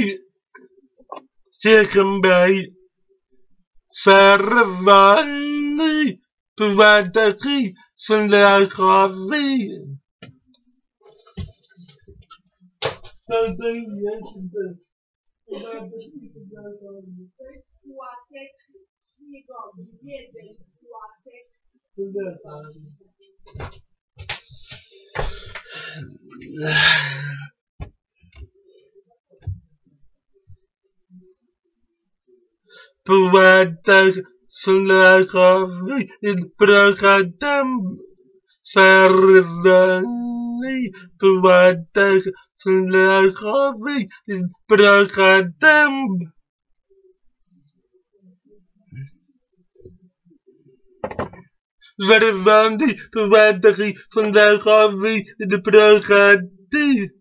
zeggen bij Verwannie, Bewaarderie, Scenografie. Bewaarderie, Scenografie, het programma. Verwannie, Bewaarderie, Scenografie, het programma. Verwannie, Bewaarderie, Scenografie, het programma.